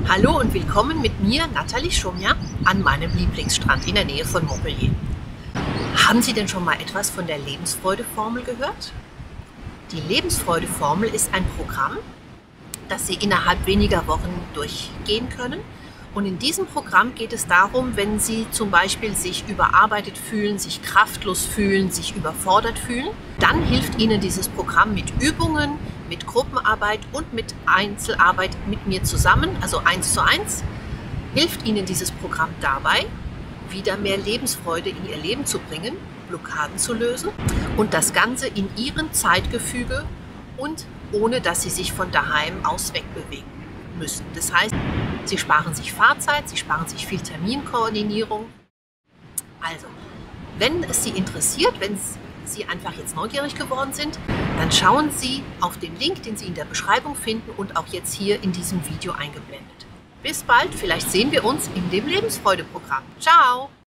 Hallo und willkommen mit mir, Nathalie Schumja, an meinem Lieblingsstrand in der Nähe von Montpellier. Haben Sie denn schon mal etwas von der Lebensfreude-Formel gehört? Die Lebensfreude-Formel ist ein Programm, das Sie innerhalb weniger Wochen durchgehen können. Und in diesem Programm geht es darum, wenn Sie zum Beispiel sich überarbeitet fühlen, sich kraftlos fühlen, sich überfordert fühlen, dann hilft Ihnen dieses Programm mit Übungen, mit Gruppenarbeit und mit Einzelarbeit mit mir zusammen, also 1:1, hilft Ihnen dieses Programm dabei, wieder mehr Lebensfreude in Ihr Leben zu bringen, Blockaden zu lösen und das Ganze in Ihrem Zeitgefüge und ohne dass Sie sich von daheim aus wegbewegen müssen. Das heißt, Sie sparen sich Fahrzeit, Sie sparen sich viel Terminkoordinierung. Also, wenn es Sie interessiert, wenn Sie einfach jetzt neugierig geworden sind, dann schauen Sie auf den Link, den Sie in der Beschreibung finden und auch jetzt hier in diesem Video eingeblendet. Bis bald, vielleicht sehen wir uns in dem Lebensfreude-Programm. Ciao!